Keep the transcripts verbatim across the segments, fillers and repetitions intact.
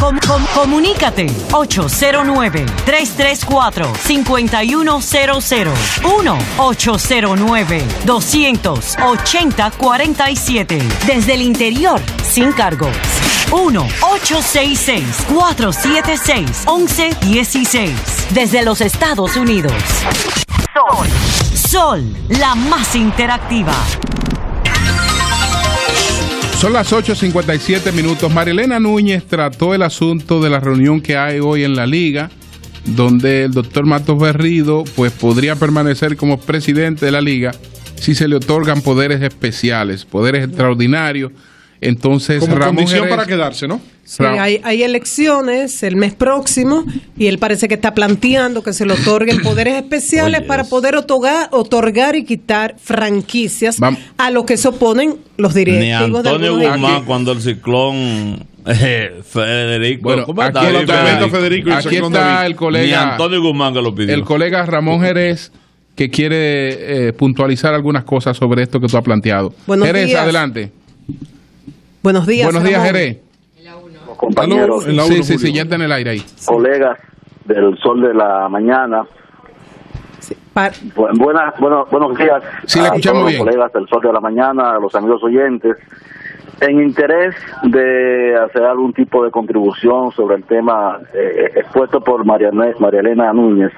Com, com, comunícate ocho cero nueve, tres tres cuatro, cinco uno cero cero, uno ocho cero nueve, dos ocho cero, cuatro siete. Desde el interior, sin cargos. uno ocho seis seis, cuatro siete seis, uno uno uno seis. Desde los Estados Unidos. Sol. Sol, la más interactiva. Son las ocho cincuenta y siete minutos. Marilena Núñez trató el asunto de la reunión que hay hoy en la Liga, donde el doctor Matos Berrido pues podría permanecer como presidente de la Liga si se le otorgan poderes especiales, poderes extraordinarios. Entonces, como Ramón condición Jerez, para quedarse, ¿no? Sí, hay, hay elecciones el mes próximo y él parece que está planteando que se le otorguen poderes especiales Oye, para poder otorgar, otorgar y quitar franquicias Vam a lo que se oponen los directivos. Ni Antonio de Guzmán cuando el ciclón eh, Federico. Bueno, aquí está, está, Federico y el, aquí está el colega. Ni Antonio Guzmán que lo pidió. El colega Ramón Jerez, que quiere eh, puntualizar algunas cosas sobre esto que tú has planteado. Buenos Jerez, días. adelante. Buenos días. Buenos días, Ramón. Jerez. Los compañeros, en la uno, sí, sí, sí, ya está en el aire ahí. Colegas del Sol de la Mañana. Sí, par... Bu buenas, bueno, buenos días. Sí, le escuchamos a todos bien. Los colegas del Sol de la Mañana, a los amigos oyentes. En interés de hacer algún tipo de contribución sobre el tema eh, expuesto por María, María Elena Núñez.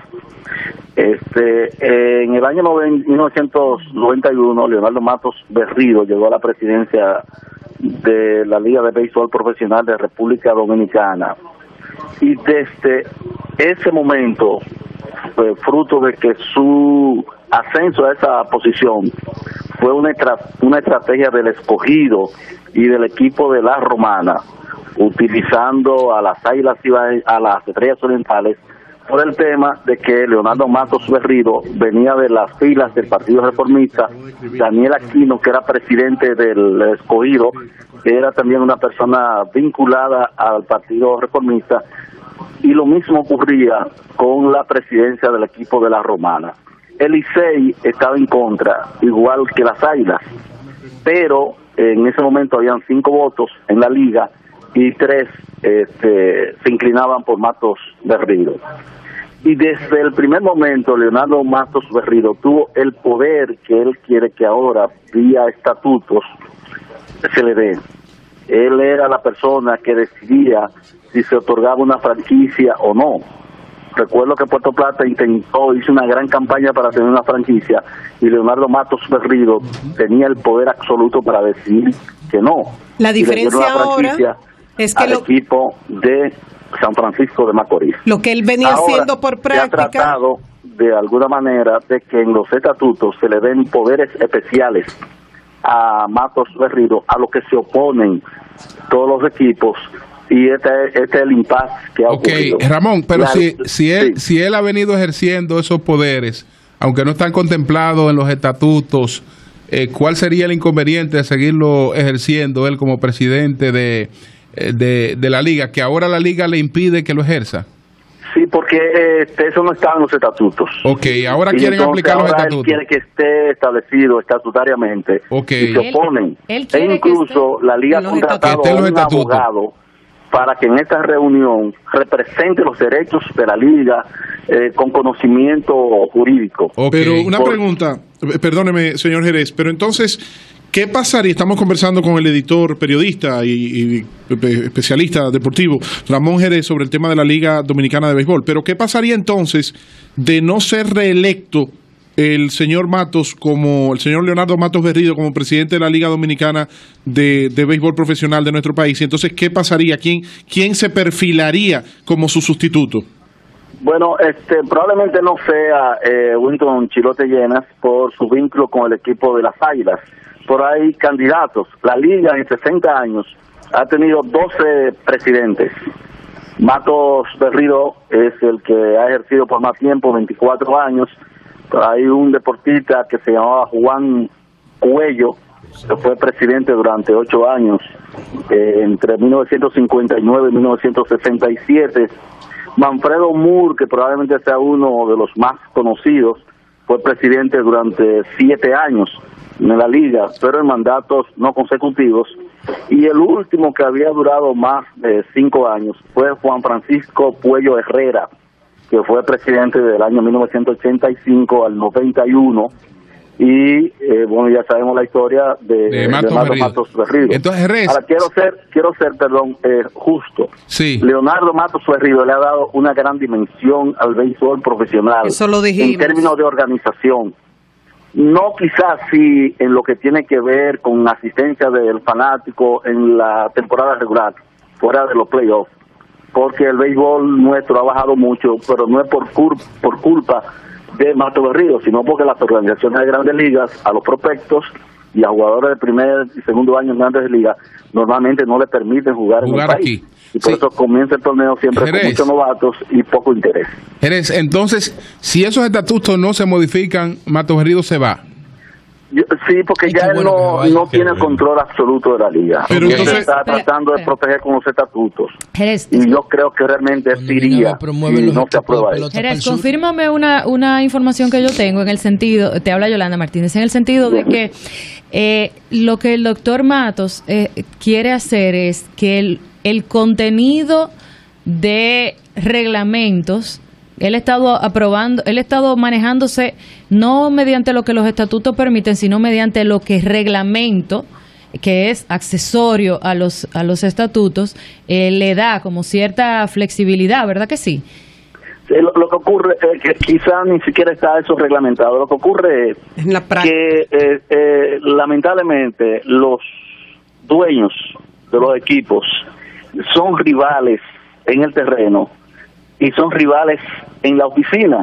Este, eh, en el año mil novecientos noventa y uno, Leonardo Matos Berrido llegó a la presidencia de la Liga de Béisbol Profesional de República Dominicana. Y desde ese momento, fue fruto de que su ascenso a esa posición fue una, una estrategia del escogido y del equipo de la Romana, utilizando a las Águilas y a las Estrellas Orientales, por el tema de que Leonardo Matos Berrido venía de las filas del Partido Reformista, Daniel Aquino, que era presidente del escogido, que era también una persona vinculada al Partido Reformista, y lo mismo ocurría con la presidencia del equipo de la Romana. El Licey estaba en contra, igual que las Águilas, pero en ese momento habían cinco votos en la liga y tres este, se inclinaban por Matos Berrido. Y desde el primer momento Leonardo Matos Berrido tuvo el poder que él quiere que ahora, vía estatutos, se le dé. Él era la persona que decidía si se otorgaba una franquicia o no. Recuerdo que Puerto Plata intentó, hizo una gran campaña para tener una franquicia y Leonardo Matos Berrido tenía el poder absoluto para decidir que no. La diferencia ahora es que al lo... equipo de San Francisco de Macorís. Lo que él venía ahora, haciendo por práctica. Se ha tratado de alguna manera de que en los estatutos se le den poderes especiales a Matos Berrido, a lo que se oponen todos los equipos, y este, este es el impasse que ha okay, ocurrido. Ramón, pero La, si, si, él, sí. si él ha venido ejerciendo esos poderes, aunque no están contemplados en los estatutos, eh, ¿cuál sería el inconveniente de seguirlo ejerciendo él como presidente de, de, de la liga, que ahora la liga le impide que lo ejerza? Sí, porque este, eso no está en los estatutos. Ok, ahora y quieren aplicar los ahora estatutos. Él quiere que esté establecido estatutariamente. Okay. Y se oponen. Él, él e incluso la liga ha contratado a un abogado para que en esta reunión represente los derechos de la liga eh, con conocimiento jurídico. Okay. Pero una Por... pregunta, perdóneme, señor Jerez, pero entonces, ¿qué pasaría? Estamos conversando con el editor, periodista y, y especialista deportivo, Ramón Jerez, sobre el tema de la Liga Dominicana de Béisbol. Pero ¿qué pasaría entonces de no ser reelecto el señor Matos, como el señor Leonardo Matos Berrido, como presidente de la Liga Dominicana de, de Béisbol Profesional de nuestro país? Y entonces, ¿qué pasaría? ¿Quién, quién se perfilaría como su sustituto? Bueno, este, probablemente no sea eh, Winston Chilote Llenas por su vínculo con el equipo de las Águilas. Por ahí candidatos. La Liga en sesenta años ha tenido doce presidentes. Matos Berrido es el que ha ejercido por más tiempo, veinticuatro años. Hay un deportista que se llamaba Juan Cuello, que fue presidente durante ocho años, eh, entre mil novecientos cincuenta y nueve y mil novecientos sesenta y siete. Manfredo Moore, que probablemente sea uno de los más conocidos, fue presidente durante siete años en la liga, pero en mandatos no consecutivos. Y el último que había durado más de cinco años fue Juan Francisco Puello Herrera, que fue presidente del año mil novecientos ochenta y cinco al noventa y uno. Y eh, bueno, ya sabemos la historia de, de Matos Berrido. Matos Berrido. Entonces, Jerez. Ahora quiero ser, quiero ser, perdón, eh, justo. Sí. Leonardo Matos Berrido le ha dado una gran dimensión al béisbol profesional. Eso lo dijimos. En términos de organización. No quizás sí en lo que tiene que ver con asistencia del fanático en la temporada regular, fuera de los playoffs, porque el béisbol nuestro ha bajado mucho, pero no es por, cur por culpa de Matos Berrido, sino porque las organizaciones de grandes ligas, a los prospectos y a jugadores de primer y segundo año en grandes ligas, normalmente no le permiten jugar, jugar en el país. Aquí. Y por Sí. eso comienza el torneo siempre Jerez. con muchos novatos y poco interés. Jerez, entonces, si esos estatutos no se modifican, Matos Berrido se va. Yo, sí, porque Ay, ya qué él bueno que no, vaya, no qué tiene el bueno. control absoluto de la liga. Pero Él entonces- está Espera, tratando de espera. proteger con los estatutos. Jerez, Y yo creo que realmente Cuando él iría Minagua promueve si los no se equipos aprueba de eso. pelota para el Jerez, sur. confírmame una, una información que yo tengo en el sentido, te habla Yolanda Martínez, en el sentido de que eh, lo que el doctor Matos eh, quiere hacer es que el, el contenido de reglamentos, él ha estado aprobando, él ha estado manejándose no mediante lo que los estatutos permiten, sino mediante lo que es reglamento, que es accesorio a los a los estatutos, eh, le da como cierta flexibilidad, ¿verdad que sí? Sí, Lo, lo que ocurre es que quizás ni siquiera está eso reglamentado. Lo que ocurre es En la práctica. que eh, eh, lamentablemente los dueños de los equipos son rivales en el terreno y son rivales en la oficina.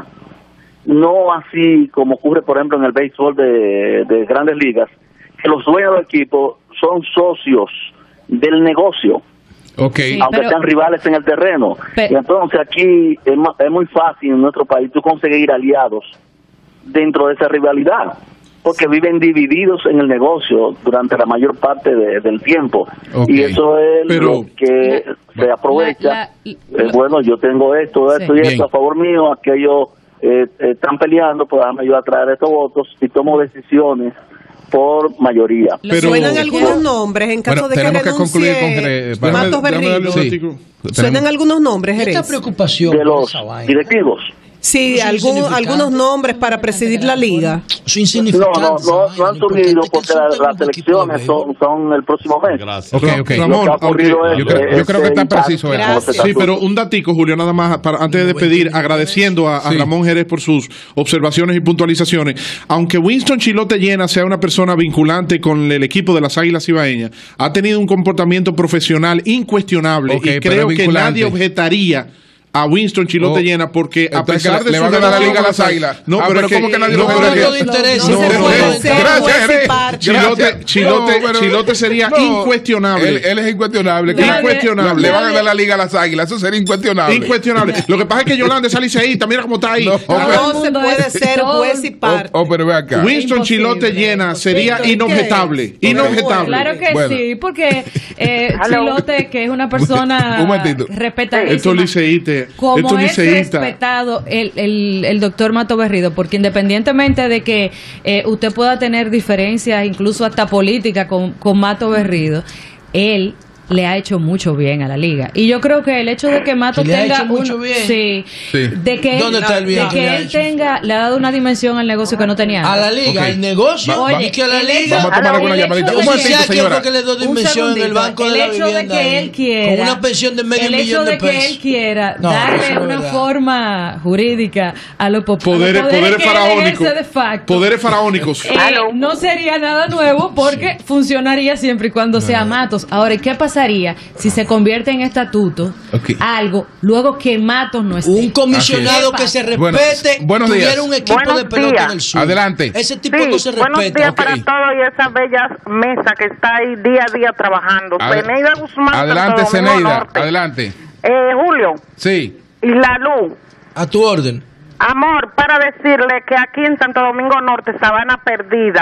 No así como ocurre, por ejemplo, en el béisbol de, de grandes ligas, que los dueños del equipo son socios del negocio, Ok. Sí. aunque pero- sean rivales en el terreno. Pe- y entonces aquí es, ma- es muy fácil en nuestro país tú conseguir aliados dentro de esa rivalidad, porque viven divididos en el negocio durante la mayor parte de- del tiempo. Ok. Y eso es Pero- lo que se aprovecha. La- la- Eh, bueno, yo tengo esto, esto Sí. y Bien. esto a favor mío, aquellos eh, eh, están peleando, pues déjame yo a traer estos votos y tomo decisiones por mayoría. Lo- Pero- Suenan algunos nombres en caso Bueno, de que tenemos que concluir con renuncie Jerez, para- Matos Déjame- déjame Berrido. darle un Sí. ratico. Suenan Tenemos- algunos nombres, ¿Y esta Jerez. preocupación De por los esa vaina? directivos. Sí, Eso es algún, insignificante. algunos nombres para presidir la liga. Eso es No, insignificante. no, esa no, vaina. no han Lo surgido importante es que porque son la- las técnicos equipos de elecciones son, béisbol. son el próximo mes. Gracias. Ok, ok. Ramón, Lo que ha ocurrido aunque- es Yo creo- que yo creo que está este preciso impasse eso. con los Gracias. Sí, estatutos. pero un datico, Julio, nada más, para, antes de despedir, agradeciendo a, a Sí. Ramón Jerez por sus observaciones y puntualizaciones. Aunque Winston Chilote Llena sea una persona vinculante con el equipo de las Águilas Ibaeñas, ha tenido un comportamiento profesional incuestionable Ok, y pero creo es que vinculante. nadie objetaría a Winston Chilote Oh, Llena porque a entonces pesar que de le su van a dar la relación liga a con las Águilas. No, Ah, pero pero es que, ¿cómo que nadie no, lo pero puede es que- Conflicto de interés. no, se pero- puede no, ser gracias, juez y Jerez. parte. Chilote, Gracias. Chilote, No, pero- Chilote sería no, incuestionable. Él, él es incuestionable. Nadie- Claro. Incuestionable. Le van a dar la liga a las Águilas. Eso sería incuestionable. Incuestionable. Lo que pasa es que Yolanda es liceísta, mira cómo está ahí. No, Ah, No Todo el se mundo puede es- ser todo- juez y parte. Oh, oh, pero ve acá. Winston Imposible, Chilote Llena sería Víctor, ¿y qué inobjetable. es? Inobjetable. Claro que Bueno. sí, porque eh, Aló. Chilote, que es una persona Un momentito. respetadísima, Esto es liceísta. como Esto es es liceísta. respetado el, el, el doctor Matos Berrido, porque independientemente de que eh, usted pueda tener diferencias, incluso hasta política con, con Matos Berrido, él le ha hecho mucho bien a la liga. Y yo creo que el hecho de que Matos ¿Que le ha tenga hecho mucho un- bien? sí, Sí. de que ¿Dónde él, está el bien de que que le ha él hecho? tenga, le ha dado una dimensión al negocio que no tenía. A la liga, Ok. al negocio, Va- va- y que a la el liga. Vamos a tomar alguna el llamadita. hecho Un de momentito, ¿Sabe quién señora. fue que le dio Un dimensión en el segundito. banco de el la hecho vivienda? de que ahí? él quiera, Con una pensión de medio el hecho millón de de que pesos. él quiera No, eso darle no es una verdad. forma jurídica a los pop- a los Poderes, poderes que él faraónicos. ejerce de facto, Poderes faraónicos. eh, Aló. no sería nada nuevo porque funcionaría siempre y cuando sea Matos. Ahora, ¿y qué pasaría si se convierte en estatuto Ok. algo luego que Matos no esté? Un comisionado Así que es. se respete, Bueno, buenos días. tuviera un equipo Buenos de pelota días. en el sur. Adelante. Ese tipo Sí, no se buenos respeta. días ok. para todos y esa bella mesa que está ahí día a día trabajando. Ade- Zeneida Guzmán, Adelante, Santo Domingo Zeneida. Norte. Adelante. Eh, Julio Sí. y la luz. A tu orden. Amor, para decirle que aquí en Santo Domingo Norte, Sabana Perdida,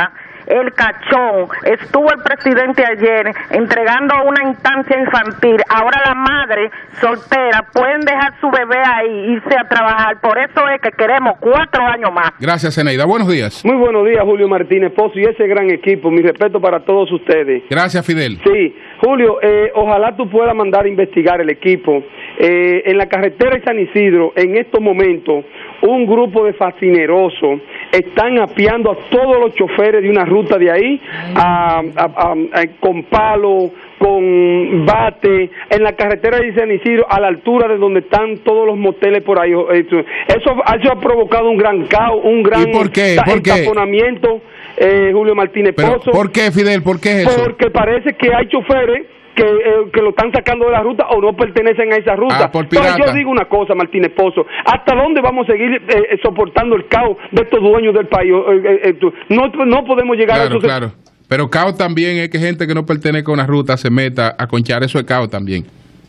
el cachón. Estuvo el presidente ayer entregando una instancia infantil. Ahora la madre soltera pueden dejar su bebé ahí y irse a trabajar. Por eso es que queremos cuatro años más. Gracias, Zeneida. Buenos días. Muy buenos días, Julio Martínez Pozo y ese gran equipo. Mi respeto para todos ustedes. Gracias, Fidel. Sí, Julio, eh, ojalá tú puedas mandar a investigar el equipo. Eh, en la carretera de San Isidro, en estos momentos, un grupo de fascinerosos están apiando a todos los choferes de una ruta de ahí, a, a, a, a, con palo, con bate, en la carretera de San Isidro, a la altura de donde están todos los moteles por ahí. Eso, eso ha provocado un gran caos, un gran ¿Y por qué? ta- ¿Por qué? entaponamiento, eh, Julio Martínez Pero, Pozo. ¿por qué, Fidel? ¿Por qué es eso? Porque parece que hay choferes que, eh, que lo están sacando de la ruta o no pertenecen a esa ruta. Ah, por Pero pirata. yo digo una cosa, Martínez Pozo, ¿hasta dónde vamos a seguir eh, soportando el caos de estos dueños del país? Eh, eh, eh, tú- no, no podemos llegar Claro, a eso. claro. Pero caos también es que gente que no pertenece a una ruta se meta a conchar, eso es caos también.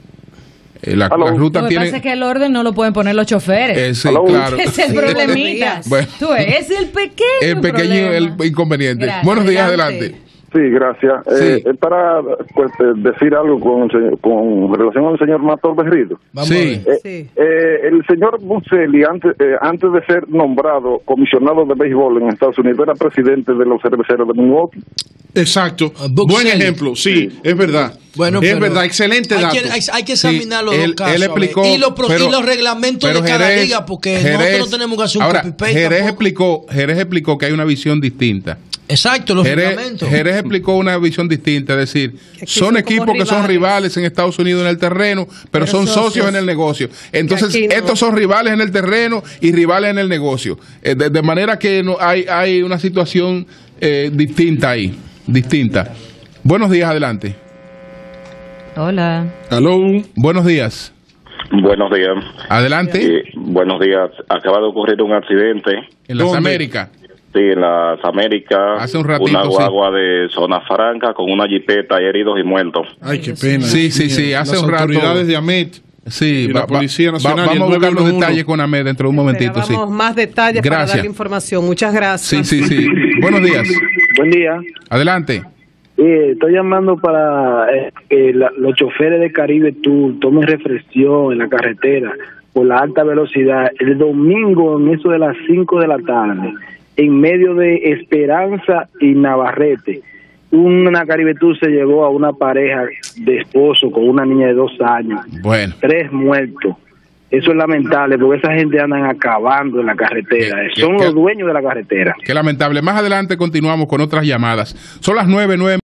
Eh, la, la ruta Lo que tiene... pasa es que el orden no lo pueden poner los choferes. Eh, sí, claro. Ese es el problemita. Bueno. Tú ves, es el pequeño El pequeño problema. el inconveniente. Gracias, Buenos días, adelante. adelante. Sí, gracias. Sí. Eh, es para pues, eh, decir algo con, con relación al señor Matos Berrido. Sí. Eh, Sí. eh, el señor Buscelli, antes, eh, antes de ser nombrado comisionado de béisbol en Estados Unidos, era presidente de los cerveceros de Milwaukee. Exacto. Uh, Buck Buen Selly. ejemplo, sí, es verdad. Bueno, es pero verdad, excelente hay dato. que, hay, hay que examinar Sí, los él- dos casos. él a ver. explicó, y, los, pro- pero- y los reglamentos pero de cada Jerez- liga, porque Jerez- nosotros no tenemos que hacer un ahora, copy-paste Jerez tampoco. explicó, Jerez explicó que hay una visión distinta. Exacto, los Jerez, reglamentos. Jerez explicó una visión distinta, es decir, aquí son son equipos como que son rivales. rivales en Estados Unidos en el terreno, pero, Pero son socios. socios. en el negocio. Entonces, aquí no. estos son rivales en el terreno y rivales en el negocio. Eh, de, de manera que no hay, hay una situación eh, distinta ahí, distinta. Buenos días, adelante. Hola. Aló. Buenos días. Buenos días. Adelante. Sí, buenos días. Acaba de ocurrir un accidente. En las ¿Dónde? Américas. Sí, en las Américas. Hace un ratito, Una sí. guagua de zona franca con una jipeta, hay heridos y muertos. Ay, qué pena. Sí, sí, sí, hace Las un rato. autoridades de AMET. Sí, Y la Policía Nacional y el vamos a buscar los nueve uno uno. detalles con Amed dentro de un momentito. Sí. Esperábamos más detalles para Gracias. darle información. Muchas gracias. Sí, sí, sí. Buenos días. Buen día. Adelante. Eh, estoy llamando para eh, que la- los choferes de Caribe Tour tomen reflexión en la carretera por la alta velocidad. El domingo, en eso de las cinco de la tarde, en medio de Esperanza y Navarrete, una Caribe Tour se llevó a una pareja de esposo con una niña de dos años. Bueno. Tres muertos. Eso es lamentable porque esa gente andan acabando en la carretera. ¿Qué- Son qué- los dueños de la carretera. Qué lamentable. Más adelante continuamos con otras llamadas. Son las nueve, nueve.